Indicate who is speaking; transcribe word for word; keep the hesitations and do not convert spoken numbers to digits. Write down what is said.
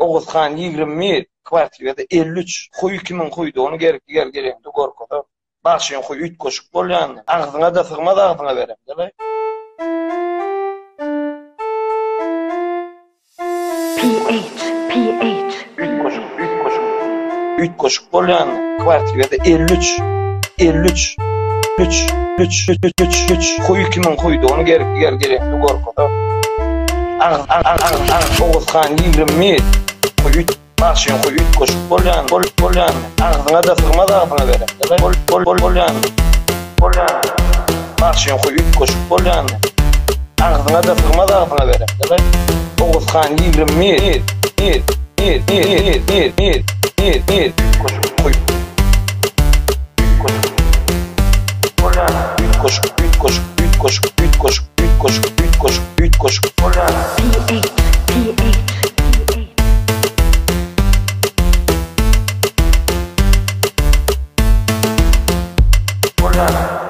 Speaker 1: Oğuzhan ýigirmi, kwartirada elli üç. Koy kimin koydu onu gerek gel gerekdi gorkuda. Başyň koy üç goşuk bolýan. Agzyňa da sygmaz agzyňa berem. Dele.
Speaker 2: pH, pH.
Speaker 1: üç goşuk, üç goşuk. üç goşuk bolýan. Kwartirada elli üç. elli üç. üç, üç, üç, üç, üç. Koy kimin koydu onu gerek gel gerekdi gorkuda. Ang ang ang ang ang Oğuzhan ýigirmi. Koy üç başyň koy üç goşuk bolýan, bol bolýan. Agzyňa da sygmaz agzyňa berem. Dele. Bol bol bol bolýan. Bolýan. Başyň koy üç goşuk bolýan. Agzyňa da sygmaz agzyňa berem. Dele. Oğuzhan ýigirmi. Bir, bir, bir, bir, bir, bir, bir, bir. Koşuk koy. Koşuk. Bolýan. Üç goşuk, üç goşuk, üç goşuk, üç goşuk, üç goşuk, üç goşuk, üç goşuk. Bolýan.
Speaker 2: pH, pH.
Speaker 1: Bolýan.